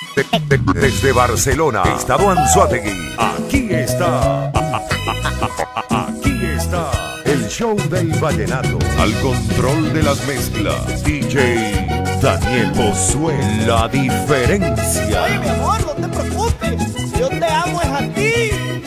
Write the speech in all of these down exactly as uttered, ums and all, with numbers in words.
De, de, desde Barcelona, Estado Anzoátegui, aquí está, aquí está, el show del vallenato, al control de las mezclas, D J Daniel Josué, la diferencia. Oye, mi amor, no te preocupes, si yo te amo es a ti.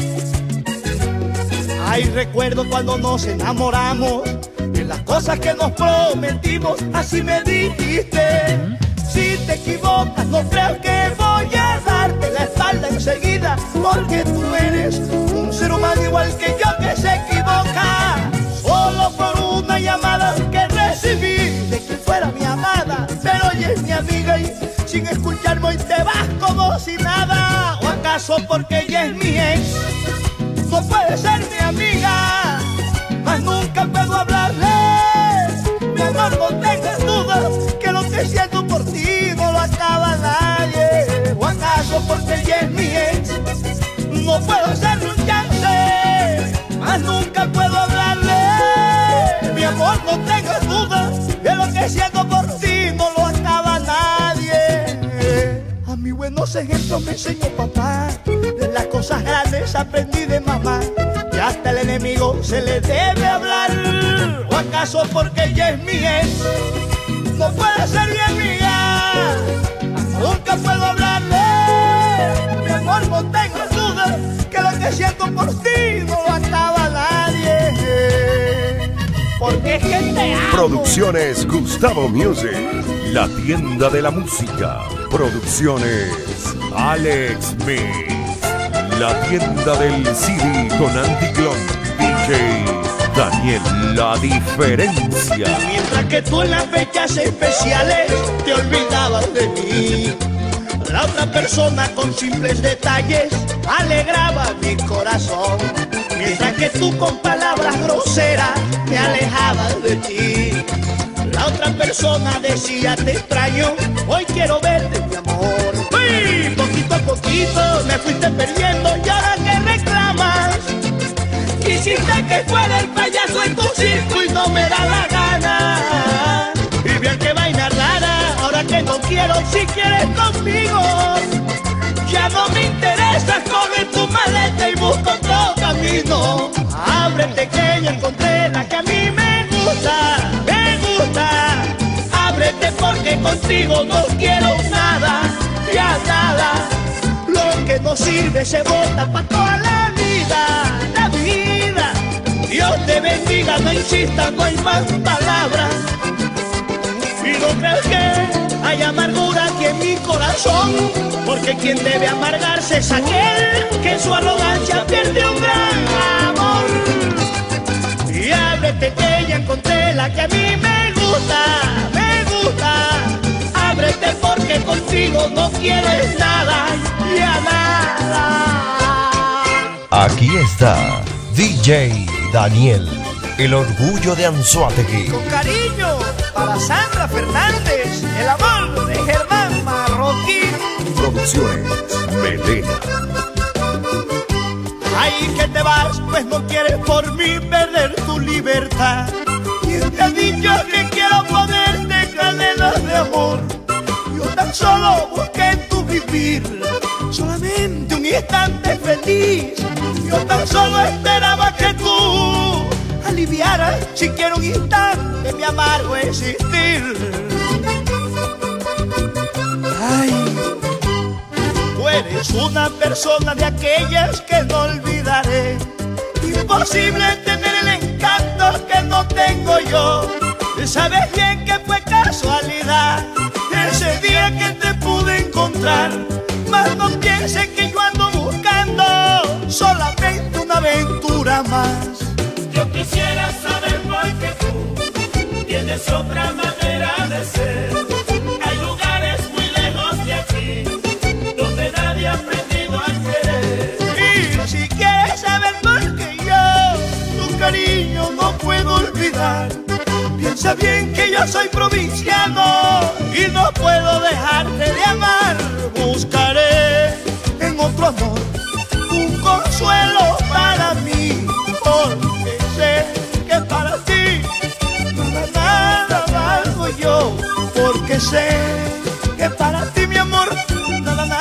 Ay, recuerdo cuando nos enamoramos, de las cosas que nos prometimos, así me dijiste. Si te equivocas, no creo que voy a darte la espalda enseguida, porque tú eres un ser humano igual que yo que se equivoca. Solo por una llamada que recibí de que fuera mi amada, pero ella es mi amiga y sin escucharme hoy te vas como si nada. ¿O acaso porque ella es mi ex no puede ser mi amiga? Mas nunca puedo hablarle. Mi amor, no tengas dudas que lo que siento por ti no lo acaba nadie. ¿O acaso porque ella es mi ex no puedo hacerle un chance? Mas nunca puedo hablarle. Mi amor, no tengas dudas que lo que siento por ti no lo acaba nadie. A mi buenos ejemplos me enseñó papá, de las cosas grandes aprendí de mamá, que hasta el enemigo se le debe hablar. ¿O acaso porque ella es mi ex no puede ser mi amiga? Nunca puedo hablarle. Mi amor, no tengas dudas que lo que siento por ti no lo acaba nadie. Porque es que te amo. Producciones Gustavo Music, la tienda de la música. Producciones Alex Mix, la tienda del C D con anticlon. D J Daniel, la diferencia. Mientras que tú en las fechas especiales te olvidabas de mí, la otra persona con simples detalles alegraba mi corazón. Mientras que tú con palabras groseras te alejabas de ti, la otra persona decía te extraño, hoy quiero verte mi amor. Uy, poquito a poquito me fuiste perdiendo y ahora que reclamas, quisiste que fuera el payaso en tu circo y no me da la gana. Y bien que vaina rara, ahora que no quiero, si quieres conmigo, ya no me interesa, coge tu maleta y busca otro camino. Ábrete que ya encontré la que a mí me gusta, me gusta. Ábrete porque contigo no quiero nada, ya nada. Lo que no sirve se bota pa' toda la vida, la vida. Dios te bendiga, no insistas, no hay más palabras. Y no crees que hay amargura aquí en mi corazón, porque quien debe amargarse es aquel que en su arrogancia pierde un gran amor. Y ábrete que ya encontré la que a mí me gusta, me gusta. Ábrete porque contigo no quieres nada, ya nada. Aquí está D J Daniel, el orgullo de Anzoátegui. Con cariño para Sandra Fernández, el amor de Germán Marroquín. Producciones Melena. Ay, que te vas, pues no quieres por mí perder tu libertad. ¿Quién te ha dicho que quiero ponerte cadenas de amor? Yo tan solo busqué en tu vivir solamente un instante feliz. Yo tan solo esperaba que tú aliviaras siquiera un instante mi amargo existir. Ay, tú eres una persona de aquellas que no olvidaré. Imposible tener el encanto que no tengo yo. Sabes bien que fue casualidad ese día que te pude encontrar. Mas no pienses que yo ando buscando solamente una aventura más. Yo quisiera saber por qué tú tienes otra manera de ser. Hay lugares muy lejos de aquí donde nadie ha aprendido a querer. Y si quieres saber por qué yo tu cariño no puedo olvidar, piensa bien que yo soy provinciano y no puedo dejarte de amar. Buscaré en otro amor un consuelo para mí, porque sé que para ti nada, nada valgo yo. Porque sé que para ti, mi amor, nada,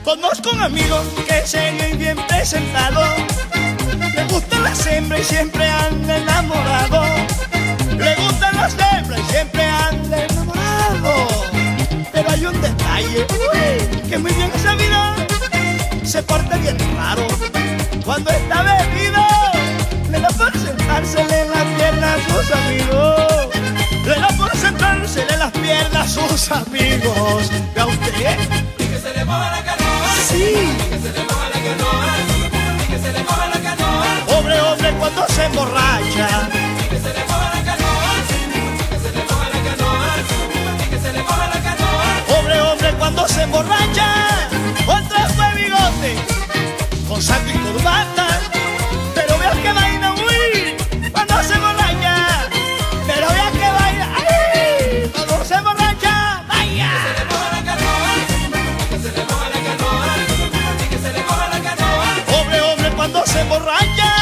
Conozco un amigo que es serio y bien presentado, le gustan las hembras y siempre anda enamorado. Le gustan las hembras y siempre anda enamorado. Pero hay un detalle, uy, que muy bien sabido, se porta bien raro. Cuando está bebido, le da por sentársele en las piernas a sus amigos. Le da por sentársele en las piernas a sus amigos. ¿Ve a usted? Y que se le moja la canoa. Sí. Y que se le moja la canoa. Y que se le moja la canoa. Pobre hombre cuando se emborracha. Y que se le moja la canoa. Y que se le moja la canoa. Y que se le moja la canoa. Pobre hombre cuando se emborracha. Con trapo de bigote, con saco y corbata. Pero vea que vaina, uy, cuando se emborracha. Pero vea que vaina, ay, cuando se emborracha, vaya. Y que se le moja la canoa. Y que se le moja la canoa. Y que se le moja la canoa. Pobre hombre cuando se emborracha.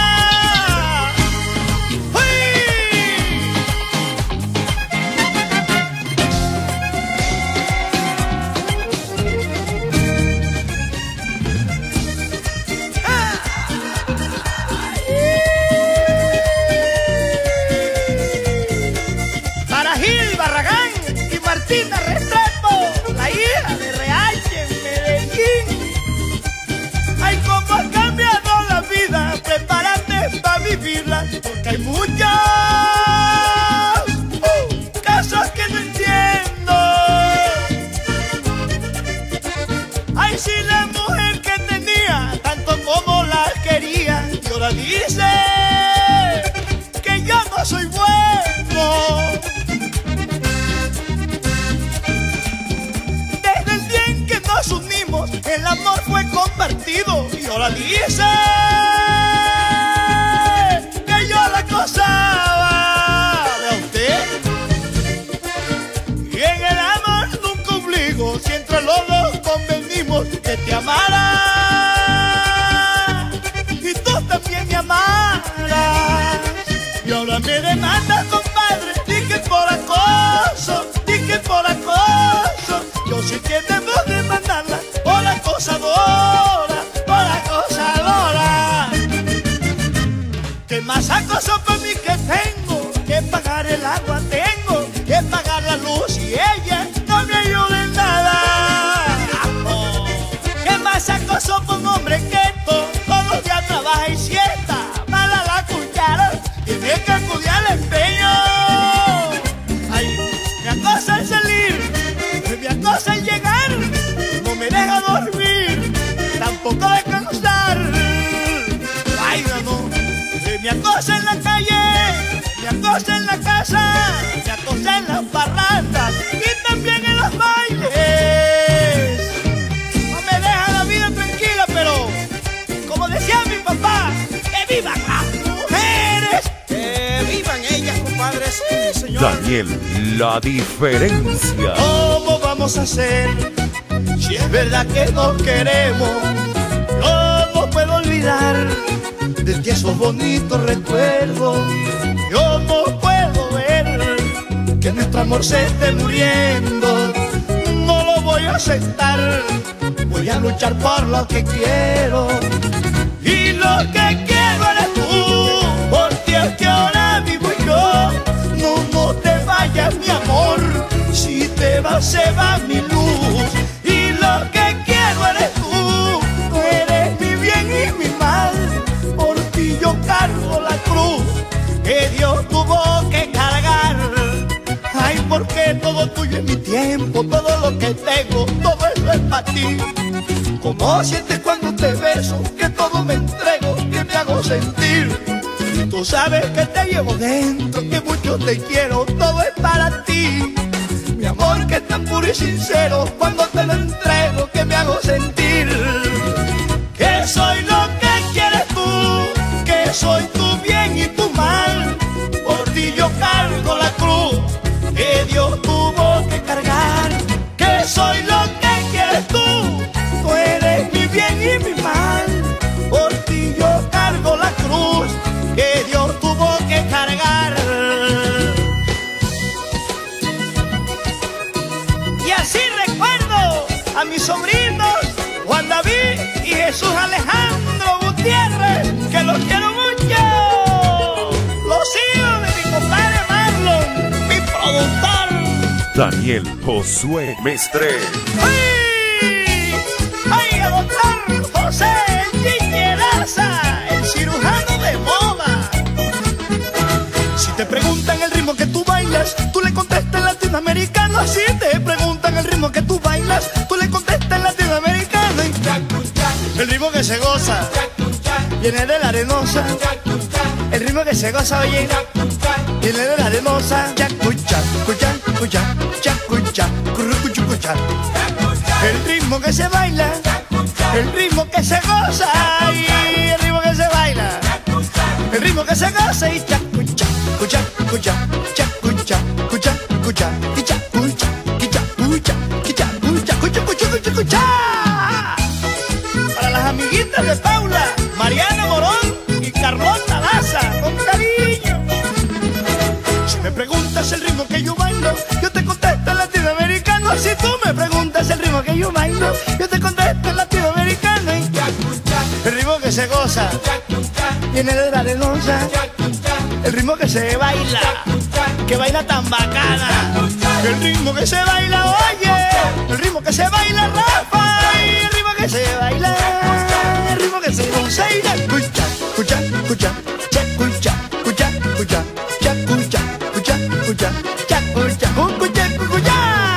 Para Gil Barragán y Martina Restrepo, la hija de R H en Medellín. Ay, cómo ha cambiado la vida, prepárate para vivirla, porque hay muchos uh, casos que no entiendo. Ay, si la mujer que tenía, tanto como la quería, y ahora dice que yo no soy bueno. Desde el día en que nos unimos, el amor fue compartido, y ahora dice que yo la acosaba. ¿Ve usted? Y en el amor nunca obligo, si entre los dos convenimos que te amara y tú también me amaras. Y ahora me demandas, compadre, di que por acoso, di que por acoso. Yo sí que debo demandarla por acosadora, por acosadora. Que más acoso por mí que tengo, que pagar el agua tengo, que pagar la luz y ella no me ayuda en nada. Oh. Que más acoso por un hombre que todo, todos los días trabaja y siesta, mala la cuchara, tiene que acudir al empeño. Ay, me acosa el salir, me acosa el llegar, no me deja dormir, tampoco descansar. Ay, no, me acosa en la calle, me acosa en la casa, me acosa en las parrandas y también en los bailes. No me deja la vida tranquila, pero como decía mi papá, que vivan las mujeres, que vivan ellas, compadres. Sí, señor. Daniel, la diferencia. ¿Cómo vamos a hacer si es verdad que nos queremos? ¿Cómo puedo olvidar de ti esos bonitos recuerdos? Yo no puedo ver que nuestro amor se esté muriendo. No lo voy a aceptar, voy a luchar por lo que quiero. Y lo que quiero eres tú, por ti es que ahora vivo yo. No, no te vayas, mi amor, si te vas se va mi luz. Y lo que quiero eres tú, tú eres mi bien y mi mal. Por ti yo cargo la cruz que Dios tuvo que cargar. Ay, porque todo tuyo es mi tiempo, todo lo que tengo, todo eso es para ti. ¿Cómo sientes cuando te beso? Que todo me entrego, que me hago sentir. Tú sabes que te llevo dentro, que mucho te quiero, todo es para ti. Mi amor que es tan puro y sincero, cuando te lo entrego, que me hago sentir. Que soy lo que quieres tú, que soy tu bien y tu mal. Por ti yo cargo la cruz que Dios tuvo que cargar. Que soy lo que quieres tú, tú eres mi bien y mi mal. Por ti yo cargo la cruz que Dios tuvo que cargar. Y así recuerdo a mis sobrinos Daniel Josué Mestre. ¡Ay! ¡Ay, a doctor José Tiñeraza, el cirujano de moda! Si te preguntan el ritmo que tú bailas, tú le contestas latinoamericano. Si te preguntan el ritmo que tú bailas, tú le contestas latinoamericano. Y el ritmo que se goza viene de la arenosa. El ritmo que se goza, oye, viene de la arenosa. Yacucha, cucha, cucha, chacucha, currucuchu, cucha. El ritmo que se baila, el ritmo que se goza, y el ritmo que se baila, el ritmo que se goza. Y chacucha, cucha, cucha, chacucha, cucha, cucha, y chacucha, quicha, cucha, quicha, cucha, cucha, cucha, cucha, cucha. Para las amiguitas de Paula, Mariana Morón y Carlota Daza, con cariño. Si me preguntas el ritmo que yo bailo, yo te contesto latinoamericano. Si tú me preguntas el ritmo que yo bailo, yo te contesto latinoamericano. Y el ritmo que se goza viene de la arenosa. El ritmo que se baila, que baila tan bacana. El ritmo que se baila, oye, el ritmo que se baila, Rafa. Y el ritmo que se baila, el ritmo que se goza. Y escucha, escucha, escucha, escucha, escucha, escucha, escucha, escucha, escucha, escucha, escucha, escucha.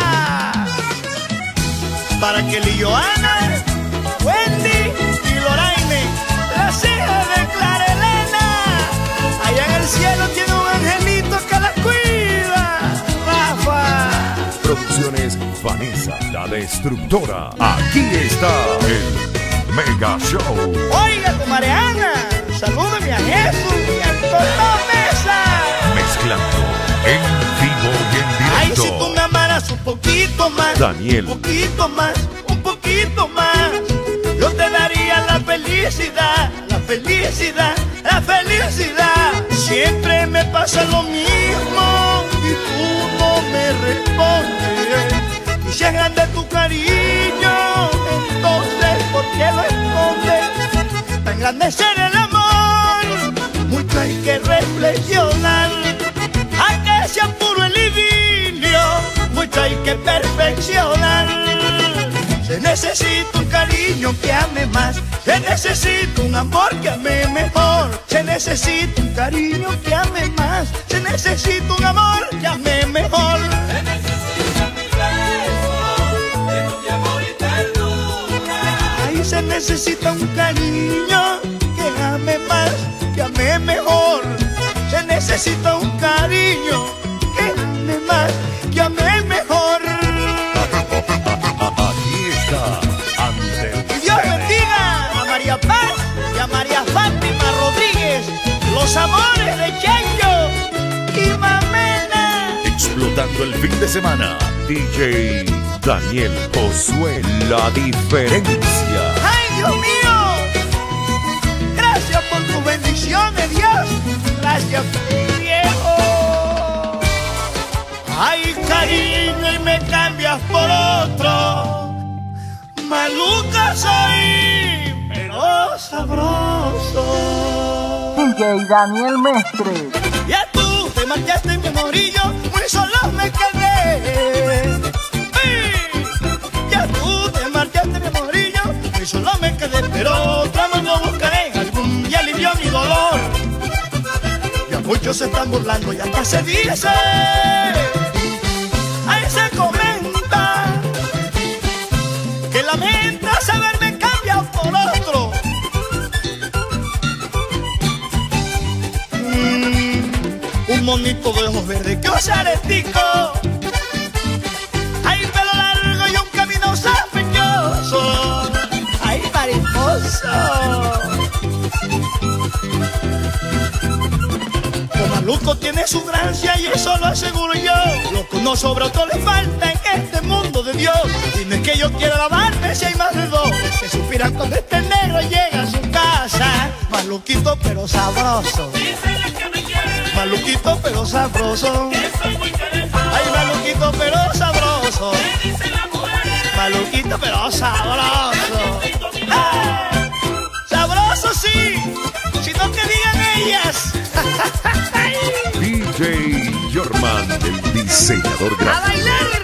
Para que Li Joana, Wendy y Loraine, las hijas de Clara Elena, allá en el cielo tiene un angelito que las cuida. Rafa. Producciones Vanessa, la destructora. Aquí está el Mega Show. Oiga, comadre Ana, salúdame a Jesús y a Toto Mesa. Mezclando en vivo y en Ay, directo. si tú me amaras un poquito más, Daniel. un poquito más, un poquito más, yo te daría la felicidad, la felicidad, la felicidad. Siempre me pasa lo mismo y tú no me respondes. Y si es grande tu cariño, entonces ¿por qué lo escondes? Tan grande es el amor, mucho hay que reflexionar. A que sea puro el idilio, mucho hay que perfeccionar. Se necesita un cariño que ame más, se necesita un amor que ame mejor. Se necesita un cariño que ame más, se necesita un amor que ame mejor. Se necesita mi beso, lleno de amor y ternura. Ahí se necesita un cariño que ame más, que ame mejor. Se necesita un cariño que ame más, que ame mejor. Aquí está ante Y Dios bendiga a María Paz y a María Fátima Rodríguez, los amores de Chencho y Mamena. explotando el fin de semana. D J Daniel Josué, la diferencia. ¡Ay, Dios mío! Gracias por tus bendiciones, Dios. Gracias, viejo. Ay, cariño, y me cambias por otro. Maluca soy, pero sabroso. D J Daniel Mestre. Ya tú te marchaste en mi amorillo, muy solo me quedé. ¡Ay! Ya tú te marchaste en mi amorillo, muy solo me quedé. Pero otra mano buscaré, algún día alivió mi dolor. Ya muchos se están burlando y hasta se dice, ahí se comenta, que lamenta saberme cambiado por otro. Un monito de ojos verdes que osaretico. Hay pelo largo y un camino sospechoso. Ay, mariposo. Como Maluco tiene su gracia y eso lo aseguro yo. Lo que no sobra otro le falta en este mundo de Dios. Y no es que yo quiera lavarme si hay más de dos que suspiran cuando este negro llega a su casa. Maluquito pero sabroso. Dísele que me quiere, Maluquito pero sabroso. que soy muy interesado. Ay, maluquito pero sabroso. Me dicen las mujeres, Maluquito pero sabroso. necesito mi ¡Ah! Sabroso sí, sino que digan ellas. D J Jorman, el diseñador A gráfico. bailar.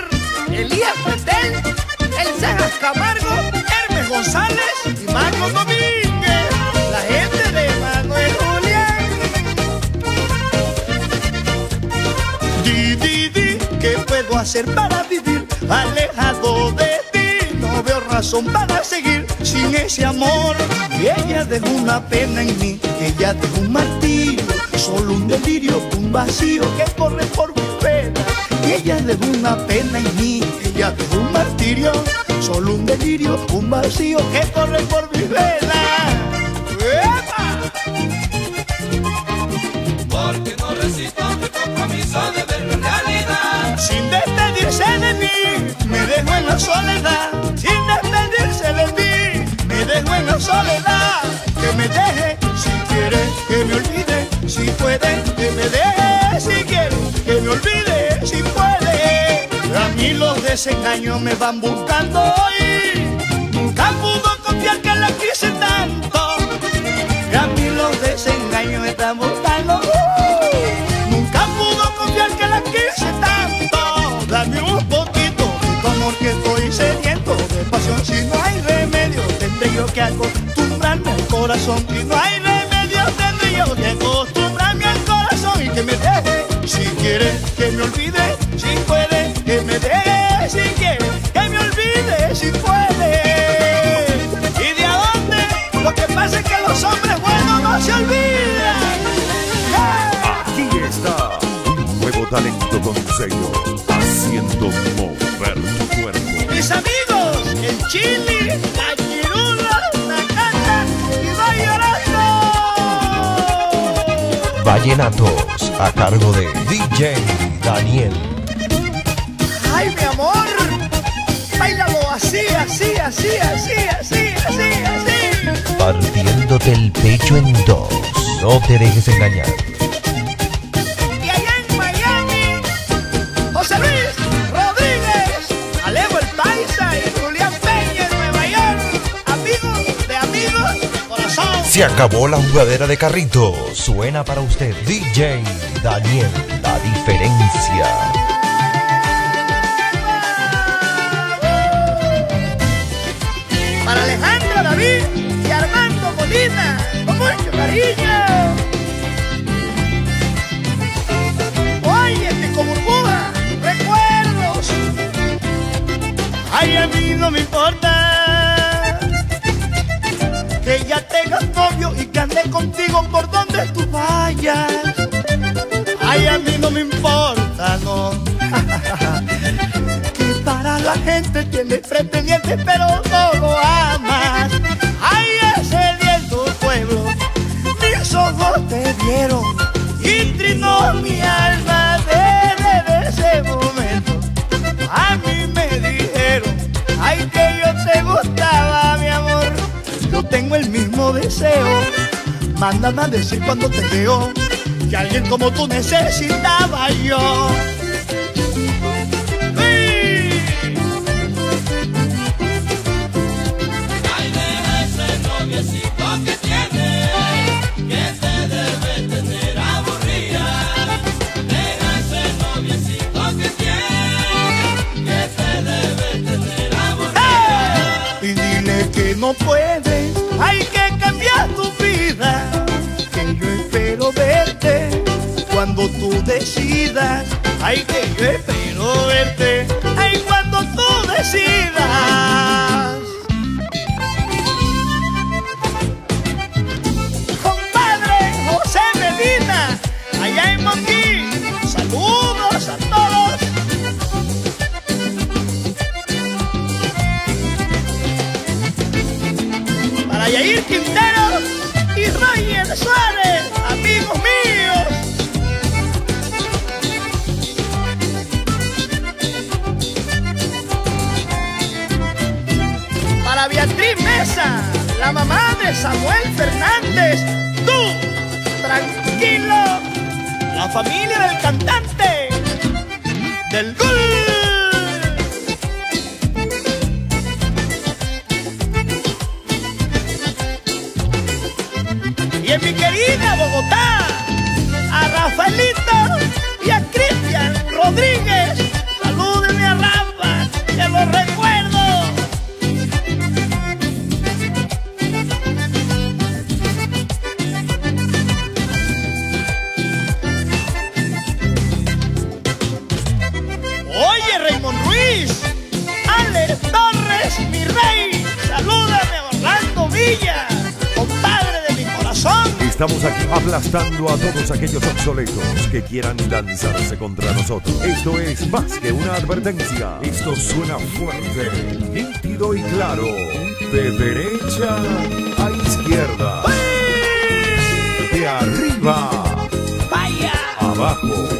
Elías Pretel, El Cejas Camargo, Hermes González y Marcos Domínguez, la gente de Manuel Julián. Di, di, di, ¿qué puedo hacer para vivir alejado de ti? No veo razón para seguir sin ese amor. Y ella dejó una pena en mí, ella dejó un martirio, solo un delirio, un vacío que corre por mi pena. Ella dejó una pena en mí, ella dejó un martirio, solo un delirio, un vacío que corre por mi vena. ¡Epa! Porque no resisto mi compromiso de ver la realidad. Sin despedirse de mí, me dejó en la soledad. Sin despedirse de mí, me dejó en la soledad. Que me deje, si quiere, que me olvide. Si puede, que me deje, si quiere, que me olvide. Si puede, a mí los desengaños me van buscando hoy. Nunca pudo confiar que la quise tanto. A mí los desengaños me están buscando. Nunca pudo confiar que la quise tanto. Dame un poquito de tu amor que estoy sediento de pasión. Si no hay remedio, tendré yo que acostumbrarme al corazón. Si no hay remedio, tendré yo que acostumbrarme al corazón. Y que me deje, si quiere, que me olvide. Si puede, que me deje. Si quiere, que me olvide. Si puede. ¿Y de a dónde? Lo que pasa es que los hombres buenos no se olvidan. ¡Yeah! Aquí está un nuevo talento con sello, haciendo mover tu cuerpo. Mis amigos, el Chili, la Chirula, la Cata y va llorando. Vallenatos a cargo de D J Daniel. Ay, mi amor, bailalo así, así, así, así, así, así, así. Partiéndote el pecho en dos, no te dejes engañar. Y allá en Miami, José Luis Rodríguez, Alejo el Paisa y Julián Peña en Nueva York. Amigos de amigos de corazón. Se acabó la jugadera de carrito. Suena para usted D J Daniel, la diferencia. Para Alejandro David y Armando Molina, con mucho cariño. Oye, Pico Burbuja, recuerdos. Ay, a mí no me importa que ya tengas novio y que ande contigo por donde tú vayas. Ay, a mí no me importa, no. Que para la gente tienes pretendientes, pero no lo amas. Ay, ese día en tu pueblo mis ojos te vieron y trinó mi alma. Desde ese momento a mí me dijeron, ay, que yo te gustaba, mi amor. Yo tengo el mismo deseo. Mándame a decir cuando te veo que alguien como tú necesitaba yo. Ay, deja ese noviecito que tiene, que te debe tener aburrida. Deja ese noviecito que tiene, que te debe tener aburrida. Y dile que no puedes, hay que cambiar tu vida. Que yo espero verte cuando tú decidas. Ay, que yo espero verte, ay, cuando tú decidas. Compadre José Medina, allá en Moquí, saludos a todos. Para Yair Quintero y Roger Suárez, amigos míos. Para Beatriz Mesa, la mamá de Samuel Fernández. Tú, tranquilo. La familia del cantante del gol. Y en mi querida Bogotá, a Rafaelito y a Cristian Rodríguez. Salúdenme a Rafa. Estamos aquí aplastando a todos aquellos obsoletos que quieran lanzarse contra nosotros. Esto es más que una advertencia. Esto suena fuerte, nítido y claro. De derecha a izquierda. De arriba. Vaya. Abajo.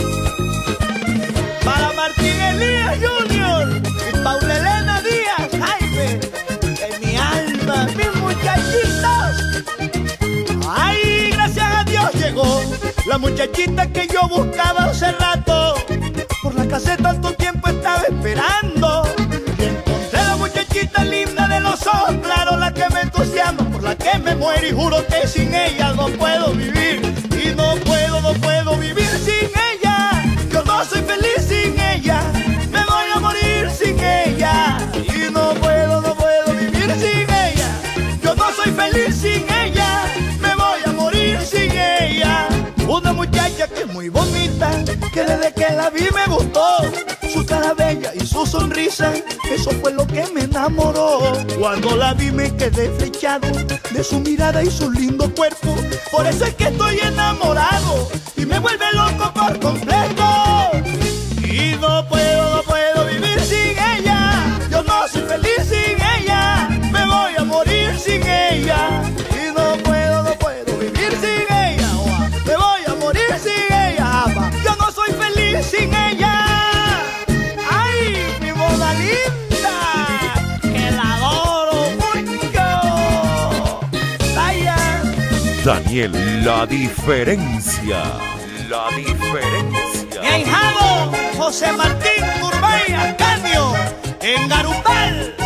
Para Martín Elías junior y Paula Elena Díaz, Jaime, de mi alma, mis muchachitos. Ay, gracias a Dios llegó la muchachita que yo buscaba hace rato. Por la caseta tanto tiempo estaba esperando. Y encontré la muchachita linda de los ojos claros, la que me entusiasma, por la que me muero y juro que sin ella no puedo vivir. Y no puedo, no puedo vivir sin ella. Yo no soy feliz sin ella. Me voy a morir sin ella. Y no puedo, no puedo vivir sin ella. Yo no soy feliz sin ella. Me voy a morir sin ella. Una muchacha que es muy bonita, que desde que la vi me gustó. Su cara bella y su sonrisa, eso fue lo que me enamoró. Cuando la vi me quedé flechado de su mirada y su lindo cuerpo. Por eso es que estoy enamorado y me vuelve loco por completo. Y no puedo, no puedo vivir sin ella. Yo no soy feliz sin ella. Me voy a morir sin ella. Y no puedo, no puedo vivir sin ella. Me voy a morir sin ella. Yo no soy feliz sin ella. Ay, mi moda linda, que la adoro mucho. Vaya. Daniel, la diferencia. La diferencia. Mi ahijado José Martín Turbay Ascanio en Garupal.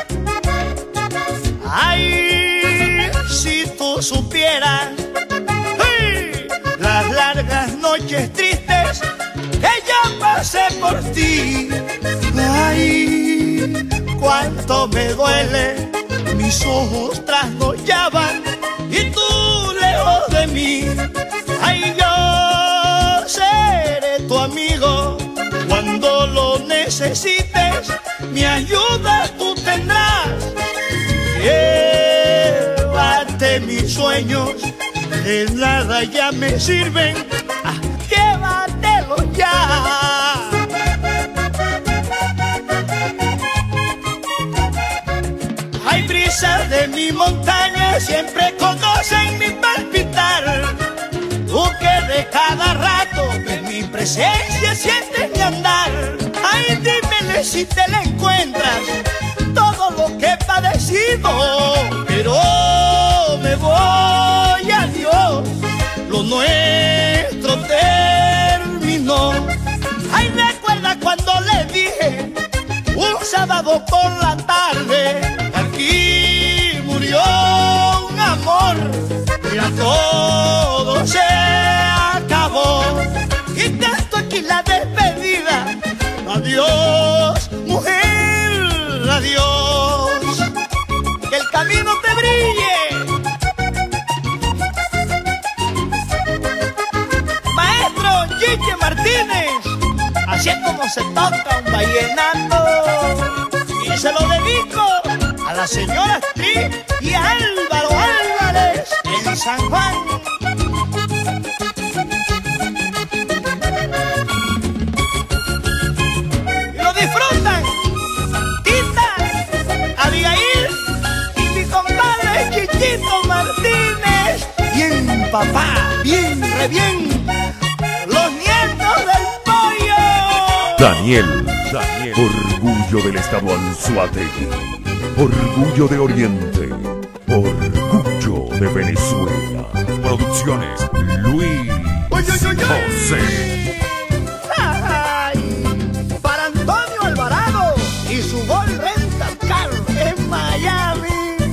Ay, si tú supieras, ¡ay!, las largas noches tristes que ya pasé por ti. Ay, cuánto me duele, mis ojos trasnochaban y tú lejos de mí. Ay, yo seré tu amigo cuando lo necesites, mi ayuda tú tendrás. Llévate mis sueños, de nada ya me sirven, ah, llévatelos ya. Hay brisas de mi montaña, siempre conocen mi palpitar. Tú que de cada rato en mi presencia sientes mi andar. Ay, dímele si te la encuentras, todo lo que he padecido. Pero me voy a Dios, lo nuestro terminó. Ay, recuerda cuando le dije un sábado por la tarde, aquí murió un amor. Mira, todo se acabó y tanto aquí la despedida. Adiós, mujer, adiós. Que el camino te brille. Maestro Chiche Martínez, así es como se toca un vallenato. Y se lo dedico a la señora Astrid y a Álvaro Álvarez en San Juan. Y lo disfrutan Tita, Abigail y mi compadre Chichito Martínez. Bien, papá, bien, re bien, los nietos del pollo. Daniel, Daniel, orgullo del estado Anzoátegui, orgullo de Oriente, orgullo de Venezuela. Producciones Luis Uy, uy, uy, uy. José. Ay, para Antonio Alvarado y su Gol Rental Car en Miami.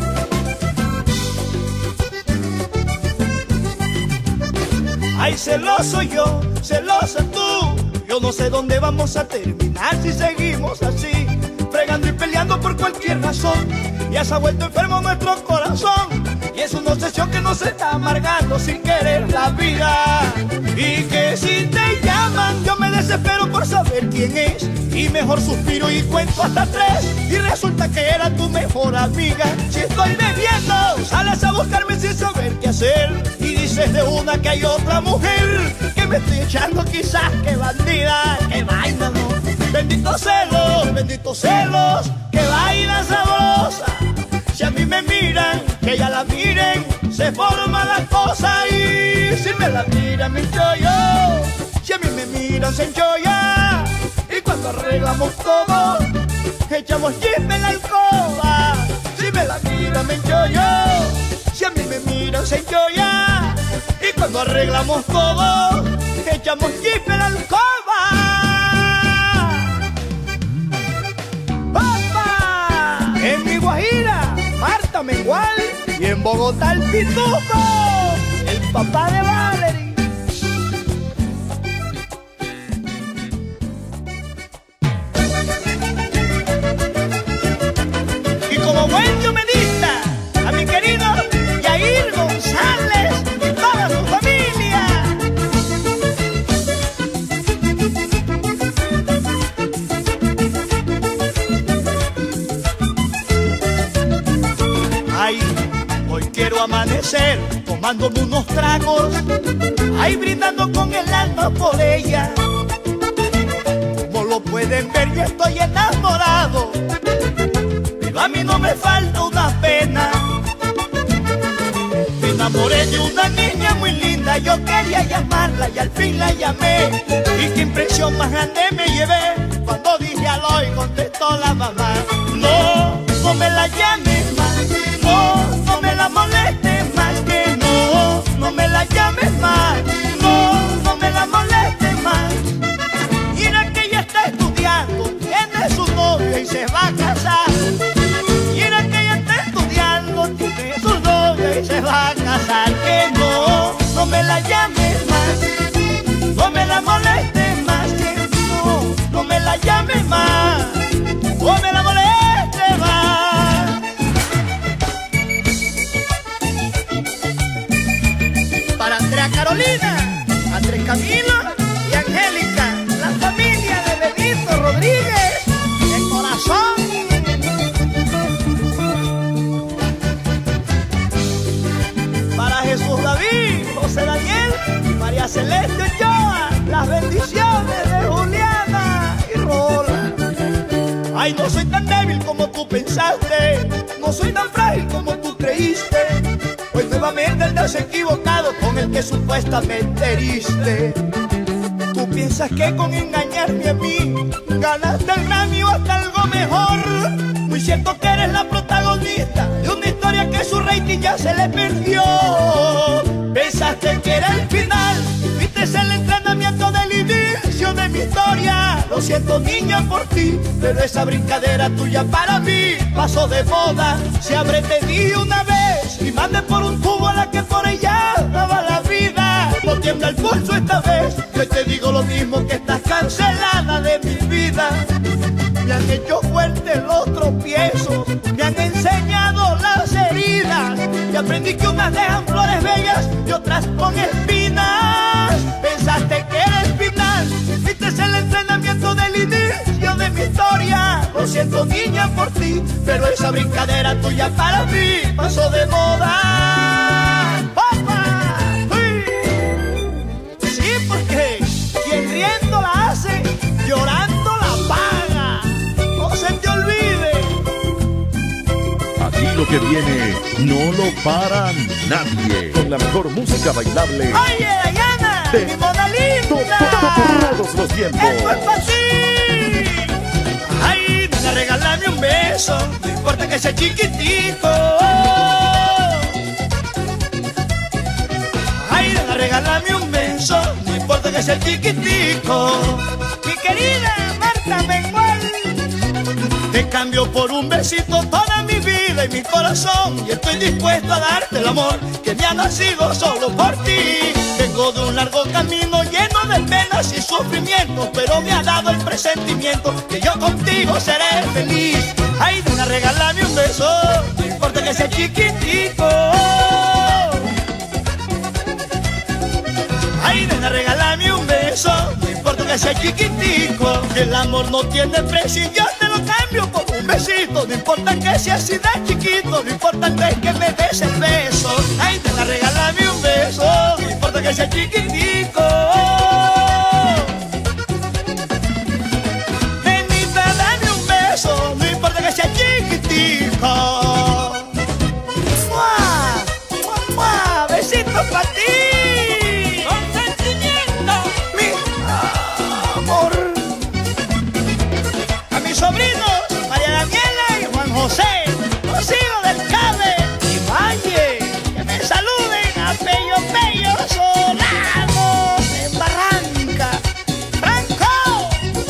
Ay, celoso yo, celosa tú. Yo no sé dónde vamos a terminar si seguimos así, fregando y peleando por cualquier razón. Ya se ha vuelto enfermo nuestro corazón y es una obsesión que nos está amargando sin querer la vida. Y que si te llaman yo me desespero por saber quién es, y mejor suspiro y cuento hasta tres y resulta que era tu mejor amiga. Si estoy bebiendo sales a buscarme sin saber qué hacer y dices dices de una que hay otra mujer, que me estoy echando quizás, que bandida, que vaina, no. Benditos celos, benditos celos, que vaina sabrosa. Si a mí me miran, que ella la miren, se forma la cosa. Y si me la miran, me enchoyo. Si a mí me miran, se enchoya. Y cuando arreglamos todo, echamos jeep en la alcoba. Si me la miran, me enchoyo. Si a mí me miran, se enchoya. Y cuando arreglamos todo, echamos jeep en la alcoba. ¡Papá! En mi Guajira, Marta Mengual. Y en Bogotá, el Pitufo, el papá de Valerie. Y como buen diomenista, a mi querido Yair González y toda su familia. Ay, hoy quiero amanecer tomándome unos tragos, ay, brindando con el alma por ella. Como lo pueden ver, yo estoy enamorado, pero a mí no me falta una pena. Me enamoré de una niña muy linda, yo quería llamarla y al fin la llamé. Y qué impresión más grande me llevé cuando dije aló y contestó la mamá. No, no me la llames más, no, no me la molestes más, que no, no me la llames más, no, no me la molestes más. Mira que ella está estudiando, tiene su novio y se va a casar. Mira que ella está estudiando, tiene su novio y se va a casar. Que no, no me la llames más, no me la molestes más, que no, no me la llames más, no me la molestes más. Para Andrea Carolina, Andrés Camilo y Angélica, la familia de Benito Rodríguez, el corazón. Para Jesús David, José Daniel y María Celeste Ochoa, las bendiciones de Juliana y Rola. Ay, no soy tan débil como tú pensaste, no soy tan frágil como tú creíste. Pues nuevamente andas equivocado con el que supuestamente heriste. Tú piensas que con engañarme a mí ganaste el Grammy o hasta algo mejor. Muy cierto que eres la protagonista de una historia que su rating ya se le perdió. Pensaste que era el final, viste el entrenamiento del inicio de mi historia. Lo siento, niña, por ti, pero esa brincadera tuya para mí pasó de moda. Si abre te di una vez y mandé por un tubo a la que por ella daba la vida. No tiembla el pulso esta vez, yo te digo lo mismo, que estás cancelada de mi vida. Me han hecho fuerte los tropiezos, me han enseñado las heridas, y aprendí que unas dejan flores bellas y otras con espinas. Pensaste que era el final, viste el entrenamiento del inicio de mi historia. Lo siento, niña, por ti, pero esa brincadera tuya para mí pasó de moda. ¡Papá! ¡Uy! Sí, porque quien riendo la hace, llorando la paga. No se te olvide. Aquí lo que viene no lo para nadie. Con la mejor música bailable. Oye, Dayana, de mi Mona Linda, todos los tiempos. esto es para ti. Ay, nena, regálame un beso, no importa que sea chiquitico. Ay, nena, regálame un beso, no importa que sea chiquitico. Mi querida Marta Mengual, te cambio por un besito toda mi vida y mi corazón, y estoy dispuesto a darte el amor que me ha nacido solo por ti. Vengo de un largo camino lleno de penas y sufrimientos, pero me ha dado el presentimiento que yo contigo seré feliz. Ay, nena, regálame un beso, no importa que sea chiquitico. Ay, nena, regálame un beso, no importa que sea chiquitico. El amor no tiene precio y yo te lo cambio por un besito. No importa que sea así de chiquito, lo importante es que me des el beso. Ay, nena, regálame un beso. que sea chiquitico. Nenita, dame un beso, no importa que sea chiquitico. ¡Mua! ¡Mua, mua! ¡Besitos para ti! ¡Con sentimiento! Mi amor. A mis sobrinos, María Daniela y Juan José, los hijos del Cabe y Valle, que me saluden a Pello Pello Solanos en Barranca. ¡Franco!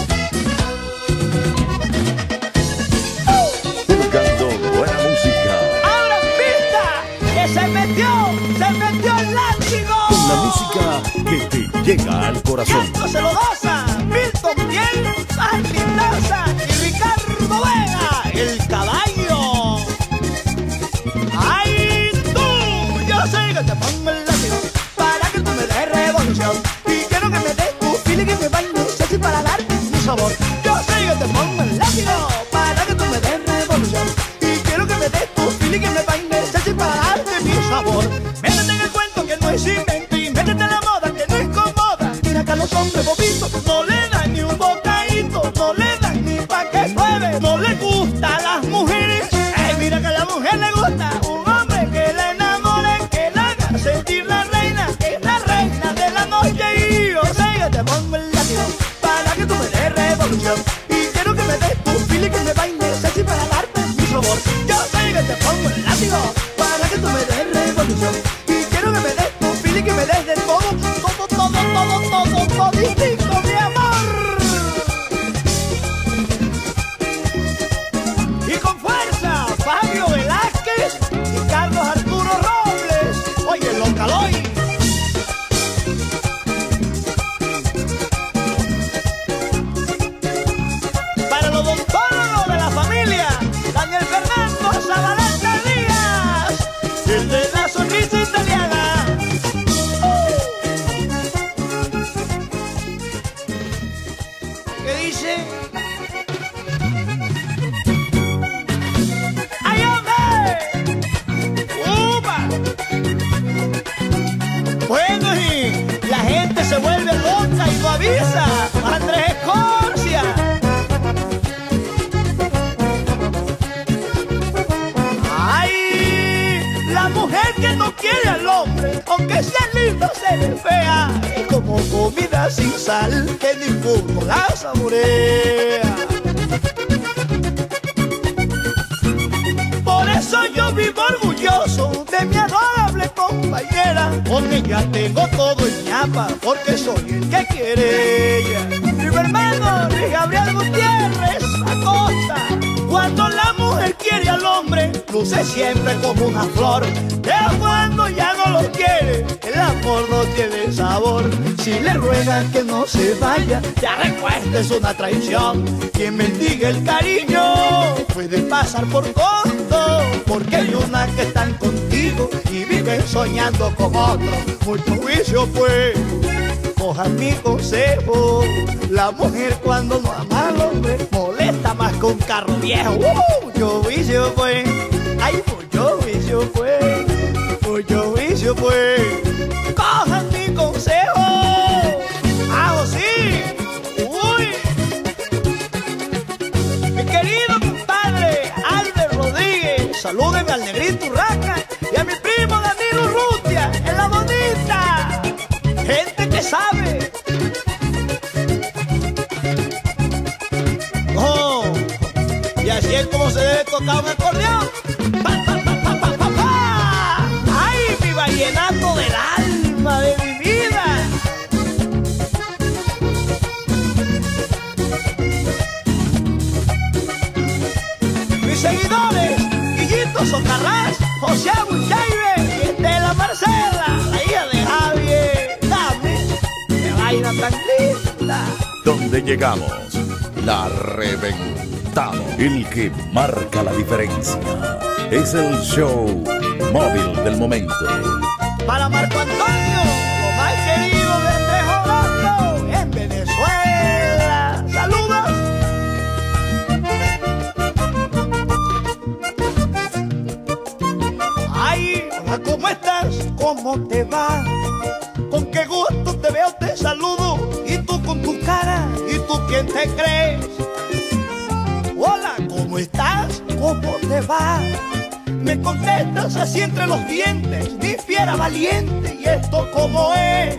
Buscando buena música. ¡Ahora pista! ¡Que se metió! ¡Se metió el látigo! Con la música que te llega al corazón. Canto se lo goza, Milton Piel, Martín Daza y Ricardo Vega, el caballo. ¡Ay, tú! Yo sé que te pongo el látigo para que tú me des revolución. Y quiero que me des tu feeling y me bailes sexy para darte mi sabor. Yo sé que te pongo el látigo para que tú me des revolución. Y quiero que me des tu feeling y me bailes sexy para darte mi sabor. Métete en el cuento que no es invento y métete en la moda que no incomoda. Mira que a los hombres bobitos no le dan ni un bocadito, no le dan ni pa' que pruebe, no le gusta a las mujeres. Ay, mira que a la mujer le gusta un hombre que la enamore, que la haga sentir la reina, que es la reina de la noche. Y yo sé que te pongo el látigo para que tú me des revolución. Y quiero que me des tu feeling, que me bailes sexy para darte mi sabor. Yo sé que te pongo el látigo para que tú me des revolución. Y quiero que me des tu feeling, que me des de todo, todo, todo, todo, todo, todo distinto, mi amor. Y con fuerza, Fabio Velázquez y Carlos Arturo Robles. Oye, Localoy. Para los odontólogos de la familia, Daniel Fernando Zabaleta Díaz, el de la sonrisa italiana. ¿Qué dice? ¡Ay, hombre! ¡Upa! Bueno, y la gente se vuelve loca y lo avisa. Andrés Escorcia. ¡Ay! La mujer que no quiere al hombre, aunque sea lindo, se ve fea. Es como comida sin sal, que ninguno la saborea. Por eso yo vivo orgulloso de mi adorable compañera. Con ella tengo todo en ñapa, porque soy el que quiere ella. Mi hermano Luis Gabriel Gutiérrez Acosta. Cuando la mujer quiere al hombre, luce siempre como una flor. Pero cuando ya no lo quiere, el amor no tiene sabor. Si le ruegan que no se vaya, ya recuesta, es una traición. Quien bendiga el cariño puede pasar por tonto, porque hay unas que están contigo y viven soñando con otro. Mucho juicio pues, cojan mi consejo. La mujer cuando no ama al hombre molesta más que un carro viejo. Uh, mucho juicio pues, hay mucho juicio pues, mucho juicio pues. Cojan mi consejo. ¡Ah, sí! ¡Uy! Mi querido compadre Albert Rodríguez, salúdeme al negrito Urraca y a mi primo Danilo Urrutia en la bonita. Gente que sabe. Oh, y así es como se debe tocar un acordeón. Pa, pa, pa, pa, pa, pa, pa. ¡Ay, mi vallenato del alma, de mi vida! Mis seguidores, Guillito Socarrás, José Abuchaibe y Estela Marcela, la hija de Javier. Dame, que vaina tan linda. Donde llegamos, la reventamos. El que marca la diferencia es el show móvil del momento. Para Marco Antonio, lo más querido de Andrés Orozco en Venezuela. ¡Saludos! Ay, hola, ¿cómo estás? ¿Cómo te va? ¿Con qué qué gusto te veo, te saludo. Y tú con tu cara, ¿y tú quién te crees? Hola, ¿cómo estás? ¿Cómo te va? Me contestas así entre los dientes, mi fiera valiente, ¿y esto cómo es?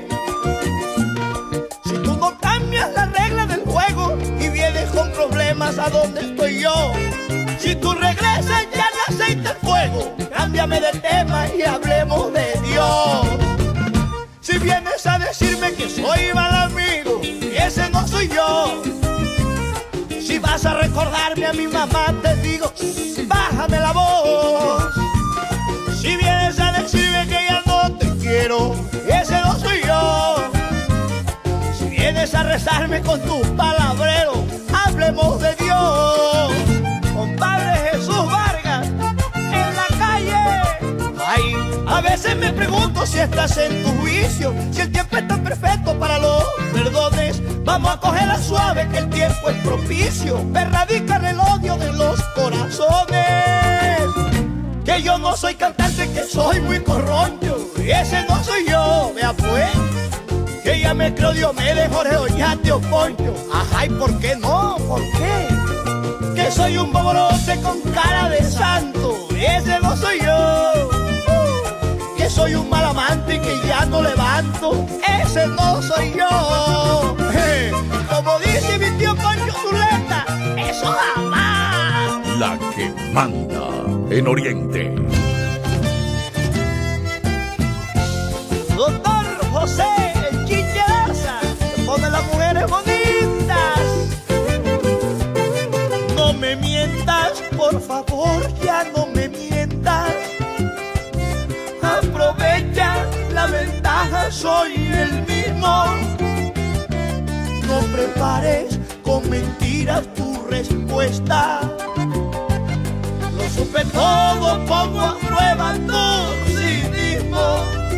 Si tú no cambias la regla del juego y vienes con problemas, ¿a dónde estoy yo? Si tú regresas ya el aceite al fuego, cámbiame de tema y hablemos de Dios. Si vienes a decirme que soy mal amigo, ese no soy yo. Si vas a recordarme a mi mamá, te digo, bájame la voz. Si vienes a decirme que ya no te quiero, ese no soy yo. Si vienes a rezarme con tus palabreros, hablemos de Dios. Compadre Jesús Vargas, en la calle. Ay, a veces me pregunto si estás en tu juicio, si el tiempo está perfecto para los perdones. Vamos a cogerla suave, que el tiempo es propicio. Erradicar el odio de los corazones. Que yo no soy cantante, que soy muy corroncho, y ese no soy yo, vea pues. Que ya me creo Diomedes, Jorge Oñate o Poncho. Ajá, ¿y por qué no? ¿Por qué? Que soy un boborote con cara de santo, y ese no soy yo. Que soy un mal amante y que ya no levanto, ese no soy yo. Como dice mi tío Poncho Zuleta, eso jamás. La que manda en Oriente. Doctor José el Chicharaza, que pone las mujeres bonitas. No me mientas, por favor, ya no me mientas. Aprovecha la ventaja, soy el mismo. No prepares con mentiras tu respuesta. Lo supe todo, pongo a prueba tu cinismo.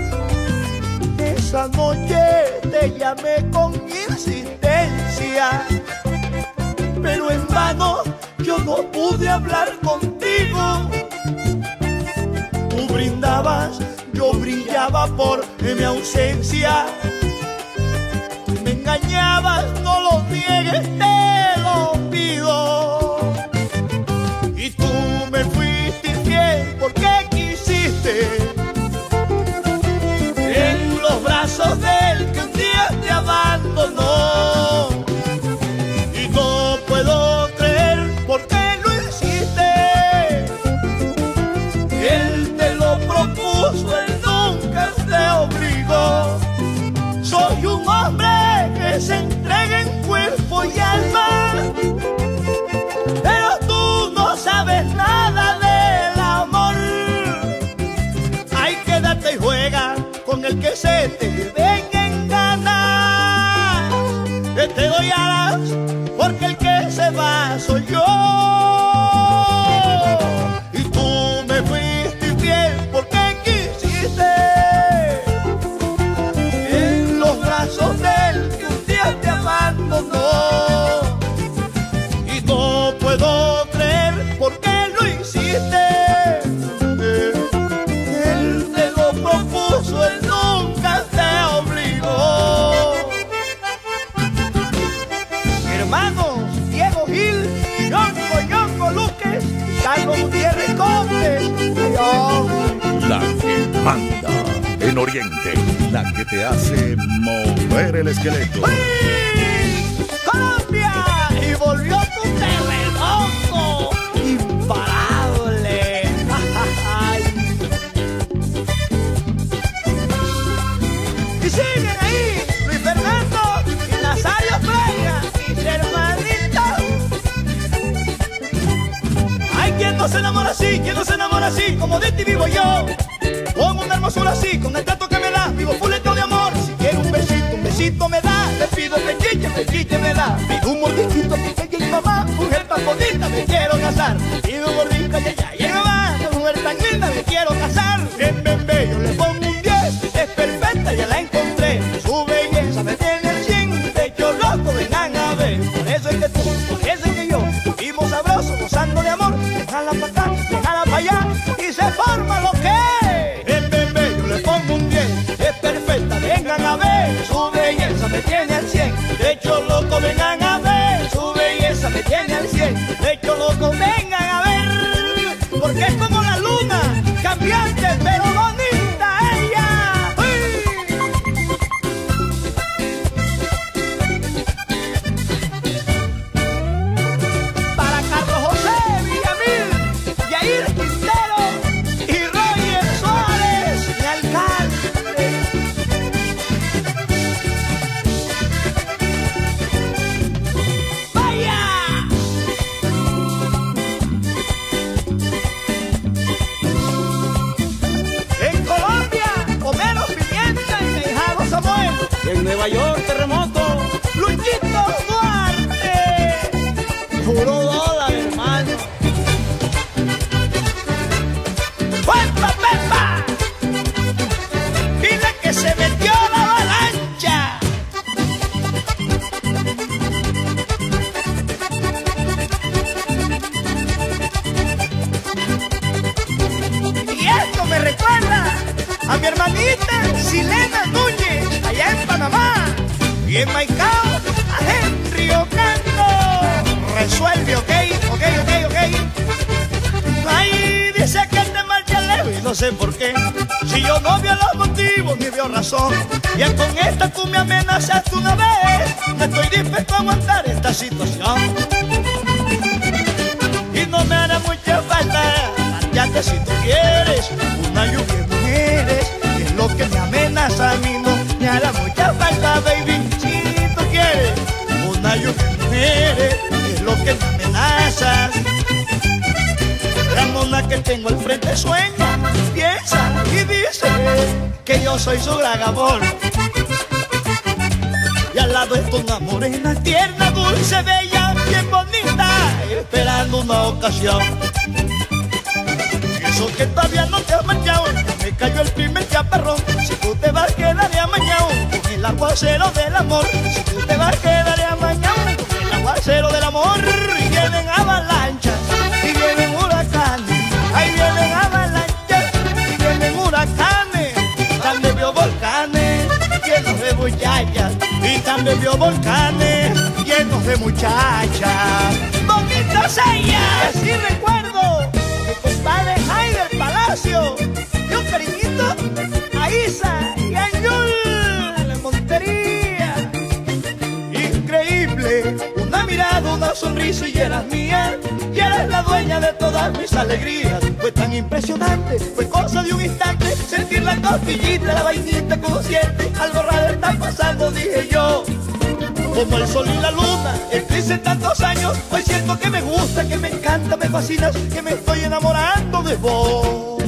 Esa noche te llamé con insistencia, pero en vano yo no pude hablar contigo. Tú brindabas, yo brillaba por mi ausencia. Me engañabas, no lo niegues, te lo pido. Y tú me fuiste infiel porque quisiste. En los brazos del que un día te abandonó. Y no puedo creer por qué lo hiciste. Él te lo propuso, él nunca te obligó. Soy un hombre que se entrega en cuerpo y alma, pero tú no sabes nada del amor. Ay, quédate y juega con el que se te venga en ganas. Que te doy alas porque el que se va soy yo. Y tú me fuiste infiel porque quisiste. En los brazos del que un día te abandonó. Y no puedo creer por qué lo hiciste. Él te lo propuso, él nunca te obligó. Hermanos Diego Gil, Yonko, Yonko Luques, Carlos Gutiérrez Conde. La que manda en Oriente. La que te hace mover el esqueleto. ¡Uy! ¡Colombia! Y volvió tu terremoto imparable. Y siguen ahí Luis Fernando y Nazario Playa, mis hermanitos. Ay, ¿quién no se enamora así? ¿Quién no se enamora así? Como de ti vivo yo. Con una hermosura así, con el trato que me da, vivo fuleto de amor. Si quiero un besito, un besito me da. Le pido pechiche, pechiche me da. Pido un mordisquito, que y mamá, mujer tan bonita, me quiero casar. Pido un mordisco, ya, ya, ya, mamá, mujer tan linda, me quiero casar. En bebé yo le pongo un diez, es perfecta, ya la encontré. Su belleza me tiene el cien, de hecho loco, vengan a ver. Por eso es que tú, por eso es que yo, vivimos sabrosos, gozando de amor. Déjala pa' acá, déjala pa' allá, y se forma lo que es. En bebé yo le pongo un diez, es perfecta, vengan a ver. me tiene al cien. De hecho loco, vengan a ver, su belleza me tiene al cien. De hecho loco, vengan a ver, porque es como la luna, cambiante pero bonita ella. ¡Uy! Para Carlos José Villamil, Yair Quintero y Roger Suárez, mi alcalde. ¡Vaya! En Colombia, Homero Pimienta y Tejado Samuel. En Nueva York, Terremoto, Luchito Duarte. Puro dólar, hermano. ¡Fuerza, Pepa! Dile que se metió la avalancha. Y esto me recuerda a mi hermanita Silena Núñez, allá en Panamá. Y en Maicao, a Henry Ocando. Resuelve, ok, ok, ok, ok. Ay, dice que te marcha lejos y no sé por qué. Si yo no veo los motivos ni veo razón, ya con esta tú me amenazaste una vez. No estoy dispuesto a aguantar esta situación. Y no me hará mucha falta marcharte si tú quieres. Una lluvia de mujeres es lo que me amenaza a mí. No me hará mucha falta, baby, si tú quieres. Una lluvia de mujeres es lo que me amenazas. La mona que tengo al frente sueña, piensa y dice que yo soy su gran amor. Y al lado está una morena tierna, dulce, bella, bien bonita, esperando una ocasión. Y eso que todavía no te has marchado, me cayó el primer chaparrón. Si tú te vas quedaré amañado con el aguacero del amor. Si tú te vas quedaré amañado con el aguacero del amor. Y vienen avalanchas y vienen huracanes, ahí vienen avalanchas y vienen huracanes. También vio volcanes llenos de muchachas, y también vio volcanes llenos de muchachas. Bonitas ellas. Y así recuerdo mi compadre Jaider Palacio y un cariñito a Isa y a Yul en Montería. Increíble, una mirada, una sonrisa y eras mía, y eres la dueña de todas mis alegrías. Fue tan impresionante, fue cosa de un instante, sentir la cosquillita, la vainita como siente. Algo raro está pasando, dije yo, como el sol y la luna, eclipse tantos años. Hoy siento que me gusta, que me encanta, me fascinas, que me estoy enamorando de vos.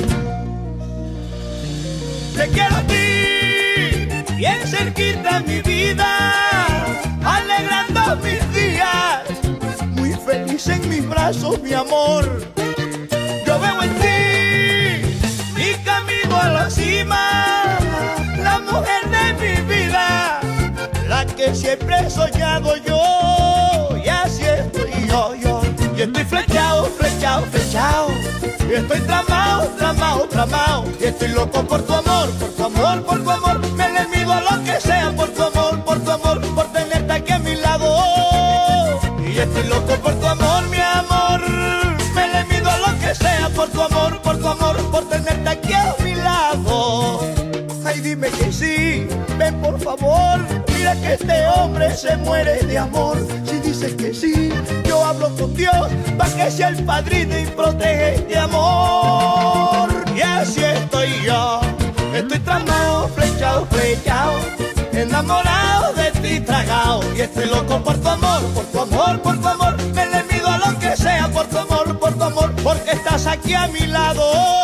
Te quiero a ti, bien cerquita mi vida, alegrando mis días, muy feliz en mis brazos, mi amor. Yo veo en ti mi camino a la cima, la mujer de mi vida, la que siempre he soñado yo. Y así estoy yo, yo. Y estoy flechado, flechado, flechado. Y estoy tramado, tramado, tramado. Y estoy loco por tu amor, por tu amor, por tu amor. Me le mido a lo que sea por tu amor, por tu amor, por tenerte aquí a mi lado. Y estoy loco por tu amor, mi amor. Me le mido a lo que sea por tu amor, por tu amor, por tenerte aquí a mi lado. Ay, dime que sí, ven por favor. Mira que este hombre se muere de amor. Si dices que sí, yo hablo con Dios para que sea el padrino y protege este amor. Y así estoy yo, estoy tramado, flechado, flechado, enamorado de ti, tragado. Y estoy loco por tu amor, por tu amor, por tu amor. Me le mido a lo que sea por tu amor, por tu amor, porque estás aquí a mi lado.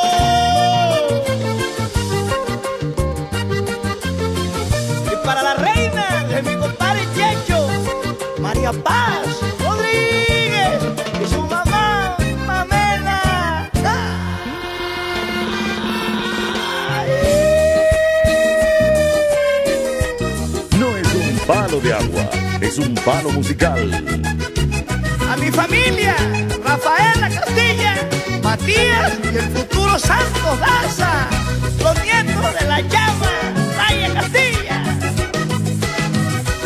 Para la reina de mi compadre Checho, María Paz Rodríguez y su mamá, Pamela. No es un palo de agua, es un palo musical. A mi familia, Rafaela Castilla, Matías y el futuro Santos Daza, los nietos de la llama, Raya Castilla.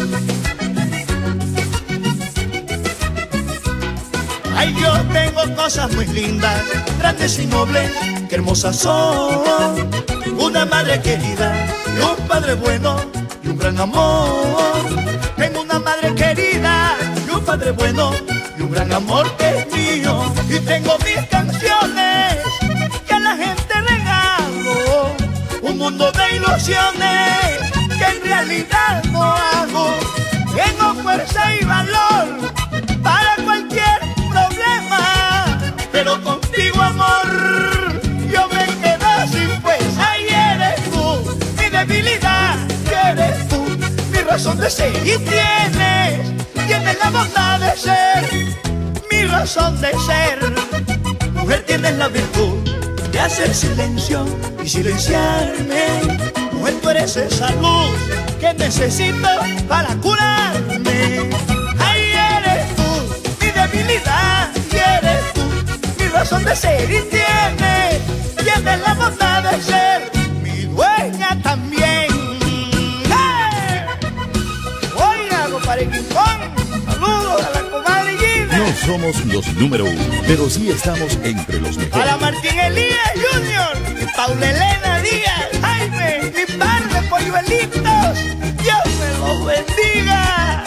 Ay, yo tengo cosas muy lindas, grandes y nobles, que hermosas son. Una madre querida y un padre bueno y un gran amor. Tengo una madre querida y un padre bueno y un gran amor que es mío. Y tengo mis canciones que a la gente regalo, un mundo de ilusiones que en realidad no hago. Tengo fuerza y valor para cualquier problema, pero contigo, amor, yo me quedo sin fuerza. Y eres tú mi debilidad, y eres tú mi razón de ser. Y tienes, tienes la bondad de ser mi razón de ser. Mujer, tienes la virtud de hacer silencio y silenciarme. Mujer, tú eres esa luz que necesito para curarme. Ay, eres tú mi debilidad, y eres tú mi razón de ser. Y tienes, tienes la bondad de ser mi dueña también. ¡Hey! Oiga, compadre Quincón, saludos a la comadre Gina. No somos los número uno, pero sí estamos entre los mejores. Para Martín Elías junior y Paula Elena Díaz, Jaime, mi par de polluelitos, Dios me los bendiga.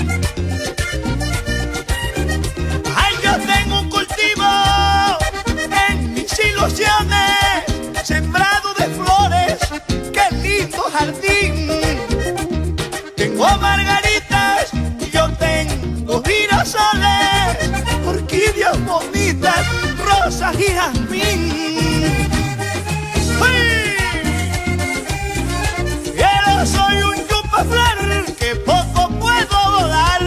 Ay, yo tengo un cultivo en mis ilusiones, sembrado de flores, qué lindo jardín. Tengo margaritas y yo tengo girasoles, orquídeas bonitas, rosas y jazmín. Yo soy un chupaflor que poco puedo dar,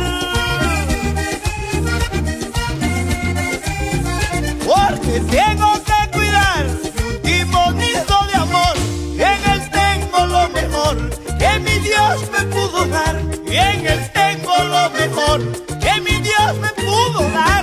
porque tengo que cuidar un timonido de amor. Y en él tengo lo mejor que mi Dios me pudo dar, y en él tengo lo mejor que mi Dios me pudo dar.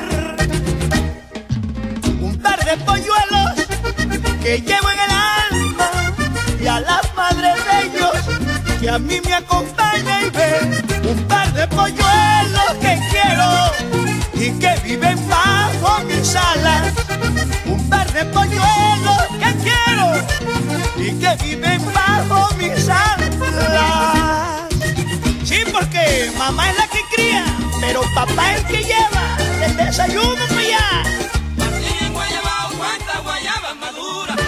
Un par de polluelos que llevo en el alma, y a las madres de ellos que a mí me acompaña y ve. Un par de polluelos que quiero y que viven bajo mis alas. Un par de polluelos que quiero y que viven bajo mis alas. Sí, porque mamá es la que cría, pero papá es el que lleva el desayuno para allá. Martín Guayabao, cuántas guayabas maduras.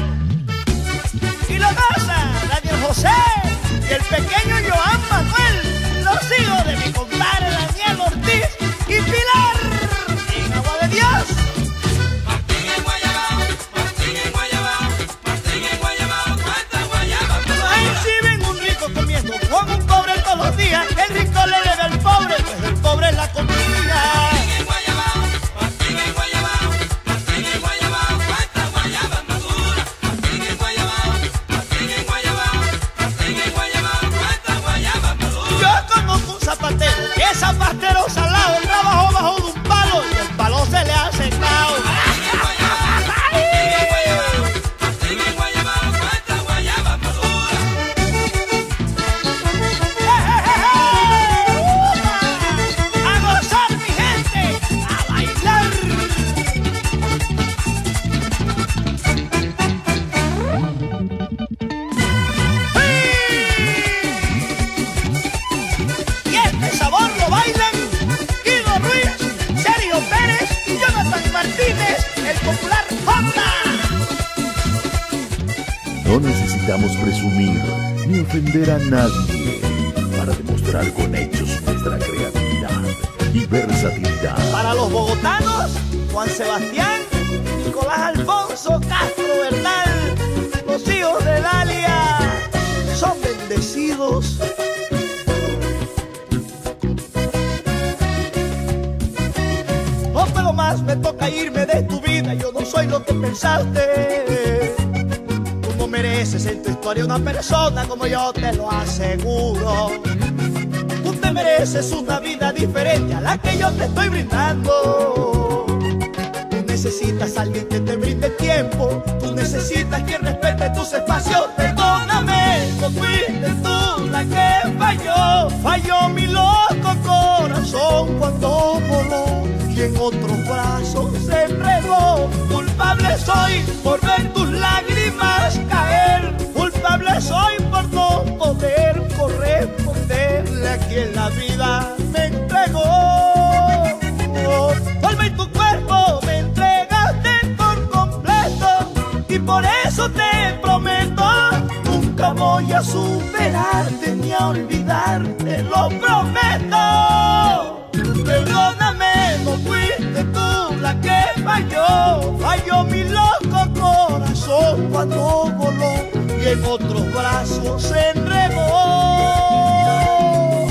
Y lo goza Daniel José y el pequeño Joan Manuel, los hijos de mi compadre Daniel Ortiz y Pilar, en agua de Dios. Martín en Guayabao, Martín en Guayabao, Martín en Guayabao, cuántas guayabas Ahí maduras. sí ven un rico comiendo con un pobre todos los días. El rico le debe al pobre, pues el pobre es la comida. Martín en Guayabao, Martín en Guayabao, Martín en Guayabao, cuántas guayabas maduras. Martín en Guayabao, Martín en Guayabao, Martín en Guayabao, cuántas guayabas maduras. Yo conozco un zapatero, que es zapatero salado, él trabajó bajo de un palo y el palo se le ha secado. Martín en Guayabao, Martín en Guayabao, cuántas guayabas maduras. A gozar, mi gente, a bailar. Y este sabor lo bailan Guido Ruiz, Sergio Pérez y Jonathan Martínez, el popular Jota. No necesitamos presumir ni ofender a nadie para demostrar con hechos nuestra creatividad y versatilidad. Para los bogotanos, Juan Sebastián, Nicolás Alfonso, Castro Bernal, los hijos de Dalia son bendecidos. No puedo más, me toca irme de tu vida, yo no soy lo que pensaste. Tú no mereces en tu historia una persona como yo, te lo aseguro. Tú te mereces una vida diferente a la que yo te estoy brindando. Tú necesitas a alguien que te brinde tiempo, tú necesitas quien respete tus espacios. Perdóname, no fuiste tú la que falló. Falló mi loco corazón cuando voló y en otros brazos por ver tus lágrimas caer. Culpable soy por no poder corresponderle a quien la vida me entregó. Alma y tu cuerpo me entregaste por completo, y por eso te prometo nunca voy a superarte ni a olvidarte, lo prometo. Perdóname, no fuiste tú la que falló, falló mi loco corazón cuando voló y en otros brazos se enredó.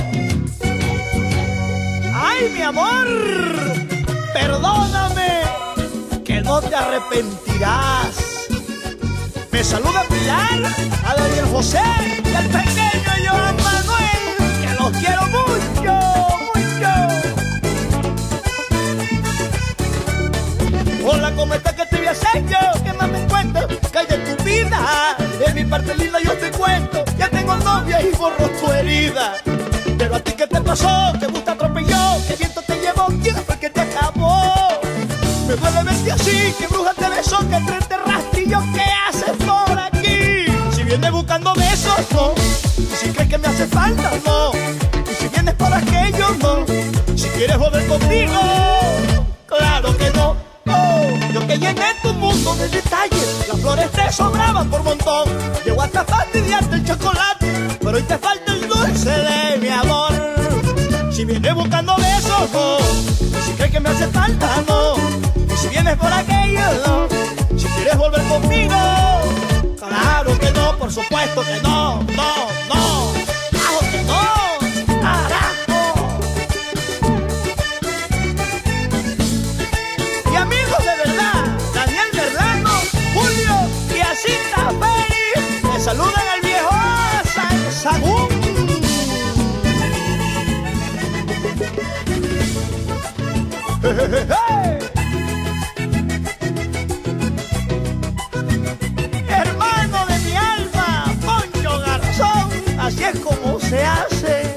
¡Ay, mi amor! Perdóname, que no te arrepentirás. Me saluda Pilar, a Daniel José y al pequeño Joan Manuel, que los quiero mucho, mucho. Hola, ¿cómo estás? ¿Qué te voy a hacer yo? ¿Qué más me cuentas? ¿Qué hay de tu vida? De mi parte linda yo te cuento. Ya tengo novia y borro tu herida. Pero a ti, ¿qué te pasó? ¿Te gusta atropelló? ¿Qué viento te llevó? ¿Quién fue que te acabó? Me duele verte así, que bruja te besó, que te enterraste y yo, ¿qué haces por aquí? Si vienes buscando besos, no. Y si crees que me hace falta, no. Y si vienes por aquello, no. Si quieres volver conmigo, claro que no. Oh, yo que llené tu mundo de detalles, las flores te sobraban por montón. Llego hasta fastidiarte el chocolate, pero hoy te falta el dulce de mi amor. Si vienes buscando besos, no. Y si crees que me hace falta, no. Y si vienes por aquello, no. Si quieres volver conmigo, claro que no, por supuesto que no, no, no. Claro que no, carajo. Y amigos de verdad, Daniel Merlano, Julio y Acinta Félix, me saludan al viejo San Sagún. Hey, hey, hey. Hermano de mi alma, Poncho Garzón, así es como se hace.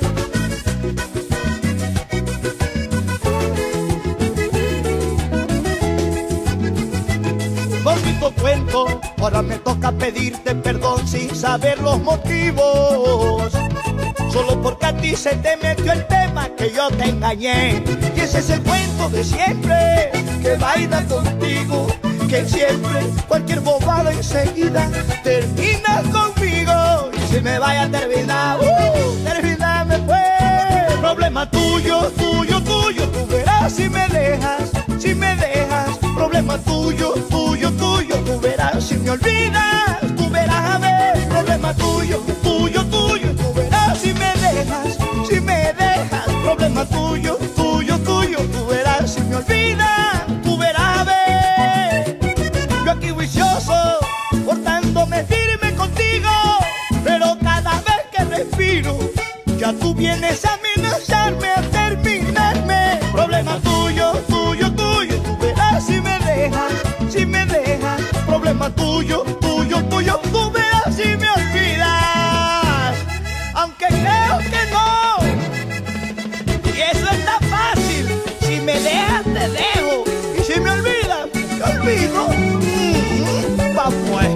Bonito cuento, ahora me toca pedirte perdón sin saber los motivos. Solo porque a ti se te metió el tema que yo te engañé. Y ese es el cuento de siempre, que baila contigo, que siempre cualquier bobada enseguida terminas conmigo. Y si me vaya a terminar, uh, terminarme pues. Problema tuyo, tuyo, tuyo, tú verás si me dejas, si me dejas. Problema tuyo, tuyo, tuyo, tú verás si me olvidas, tú verás a ver. Problema tuyo, tuyo, tuyo, tú verás si me dejas, si me dejas. Problema tuyo, tuyo, tuyo, tú verás si me olvidas, tú verás a ver. Yo aquí juicioso, portándome firme contigo, pero cada vez que respiro, ya tú vienes a amenazarme, a terminarme. Problema tuyo, tuyo, tuyo, tú verás si me dejas, si me dejas. Problema tuyo, tuyo, tuyo, tú verás si me olvidas. Aunque creo que no, y eso está fácil. Si me dejas, te dejo, y si me olvidas, te olvido. Mm, va pues.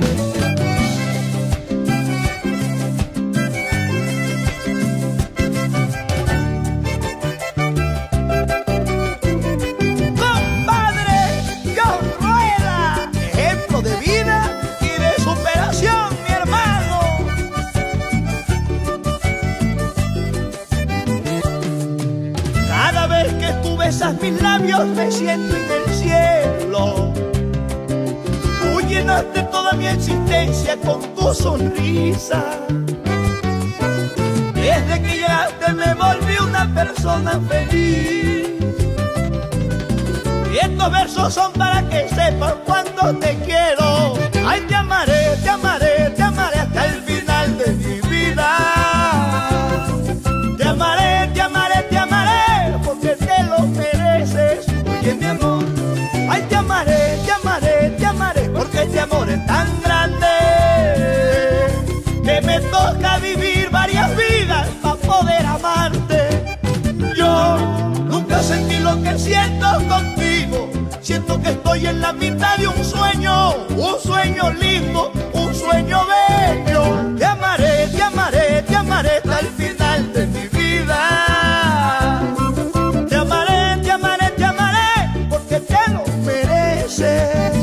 Besas mis labios, me siento en el cielo. Tú llenaste toda mi existencia con tu sonrisa. Desde que llegaste me volví una persona feliz. Y estos versos son para que sepas cuánto te quiero. Ay, te amaré, te amaré, te amaré hasta el final de mi vida. Te amaré, te amaré, te amaré, porque te lo mereces. Oye, mi amor, ay, te amaré, te amaré, te amaré, porque este amor es tan grande que me toca vivir varias vidas para poder amarte. Yo nunca sentí lo que siento contigo, siento que estoy en la mitad de un sueño, un sueño lindo, un sueño bello. Te amaré, te amaré, te amaré hasta el final de mi vida. Te amaré, te amaré, te amaré, porque te lo mereces.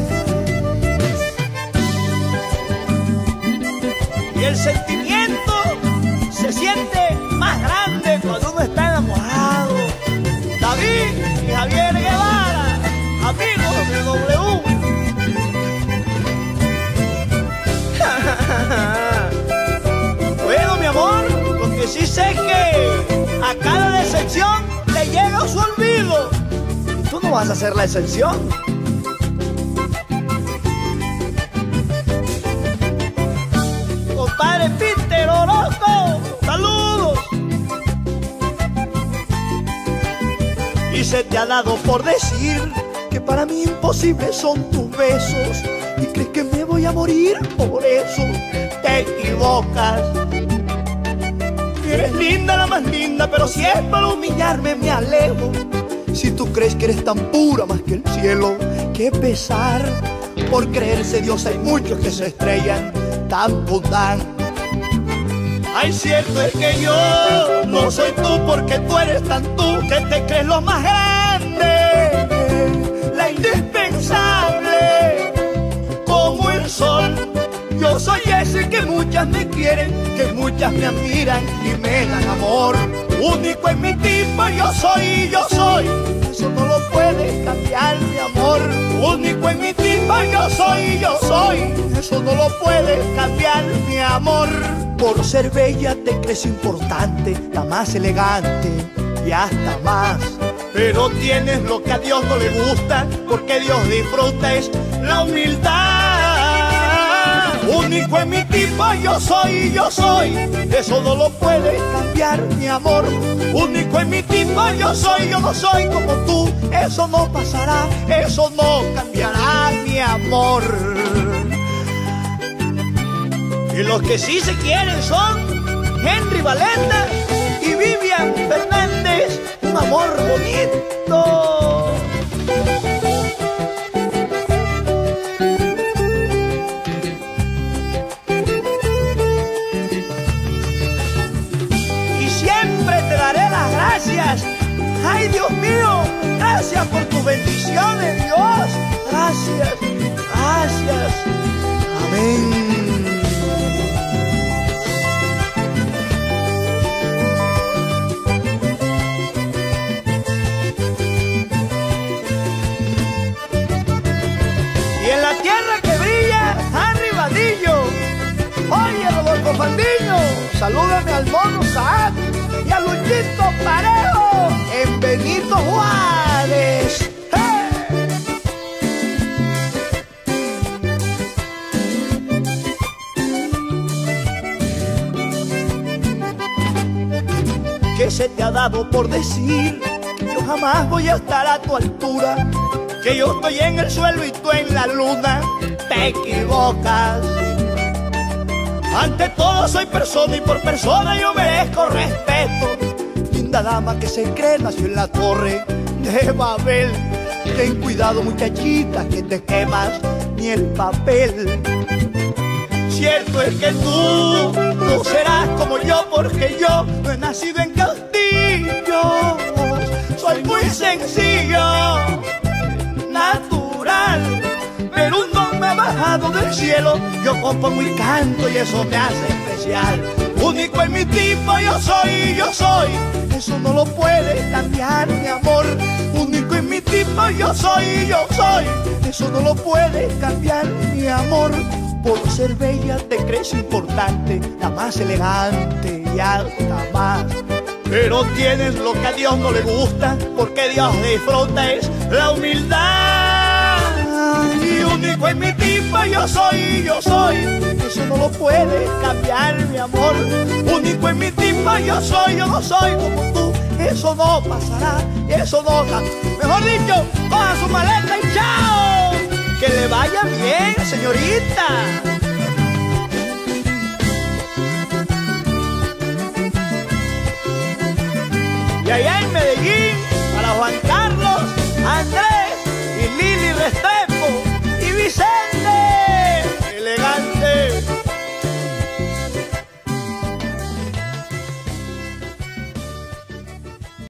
Y el sentimiento se siente más grande cuando uno está enamorado. David y Javier Guevara, amigos de W. Bueno, mi amor, lo que sí sé es que a cada decepción le llega su olvido. Y tú no vas a ser la excepción. Compadre Peter Orozco, saludos. Y se te ha dado por decir que para mí imposibles son tus besos, y crees que me voy a morir por eso. Te equivocas. Eres linda, la más linda, pero si es para humillarme me alejo. Si tú crees que eres tan pura más que el cielo, qué pesar. Por creerse Dios hay muchos que se estrellan, tanto dan. Ay, cierto es que yo no soy tú, porque tú eres tan tú que te crees lo más grande, la indispensable, como el sol. Yo soy ese que muchas me quieren, que muchas me admiran y me dan amor. Único en mi tipo, yo soy, yo soy. Eso no lo puedes cambiar, mi amor. Único en mi tipo, yo soy, yo soy. Eso no lo puedes cambiar, mi amor. Por ser bella te crees importante, la más elegante y hasta más. Pero tienes lo que a Dios no le gusta, porque Dios disfruta es la humildad. Único en mi tipo, yo soy, yo soy. Eso no lo puedes cambiar, mi amor. Único en mi tipo, yo soy, yo no soy como tú. Eso no pasará, eso no cambiará, mi amor. Y los que sí se quieren son Henry Valenta y Vivian Fernández. Un amor bonito. Y siempre te daré las gracias. Ay, Dios mío, gracias por tus bendiciones, Dios. Gracias, gracias. Amén. Oye, Rodolfo Fandiño, salúdame al Mono Saad y a Luchito Parejo en Benito Juárez. ¡Hey! ¿Qué se te ha dado por decir que yo jamás voy a estar a tu altura? Que yo estoy en el suelo y tú en la luna. Te equivocas. Ante todo soy persona y por persona yo merezco respeto. Linda dama que se cree nació en la torre de Babel. Ten cuidado, muchachita, que te quemas ni el papel. Cierto es que tú no serás como yo, porque yo no he nacido en castillos. Soy muy sencillo, natural, pero un don me ha bajado del cielo. Yo compongo y canto y eso me hace especial. Único en mi tipo, yo soy, yo soy. Eso no lo puedes cambiar, mi amor. Único en mi tipo, yo soy, yo soy. Eso no lo puedes cambiar, mi amor. Por ser bella te crees importante, la más elegante y hasta más. Pero tienes lo que a Dios no le gusta, porque Dios disfruta es la humildad. Y único en mi tipo, yo soy, yo soy. Eso no lo puedes cambiar, mi amor. Único en mi tipo, yo soy, yo no soy como tú. Eso no pasará, eso no cambia. Mejor dicho, coja su maleta y chao. Que le vaya bien, señorita. Y allá en Medellín